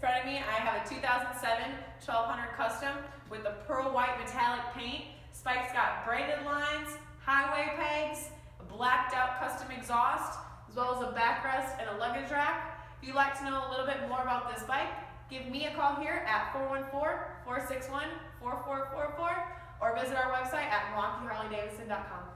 front of me, I have a 2007 1200 Custom with the pearl white metallic paint. Spike's got braided lines, highway pegs, a blacked out custom exhaust, as well as a backrest and a luggage rack. If you'd like to know a little bit more about this bike, give me a call here at 414-461-4444 or visit our website at MilwaukeeHarleyDavidson.com.